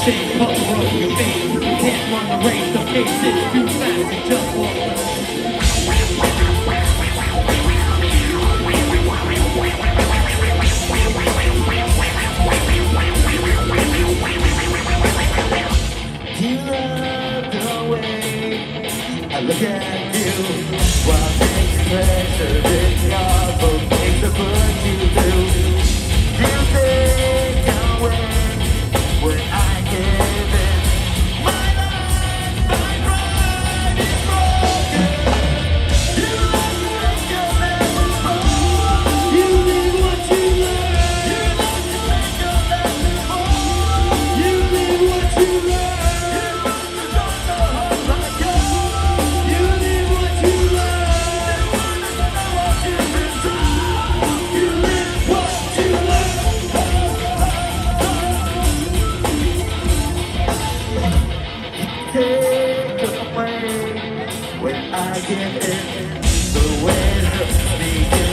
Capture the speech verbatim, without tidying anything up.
same color of your face. You can't run the race, the pace is too fast to just walk away. You love the way I look at you. What makes pleasure discover makes the put you through. You think I'll win when I give in. My life, my pride is broken. You like to make your never fall. You live what you learn. You like to make your never fall. You live what you learn. Take away when I give in, the way me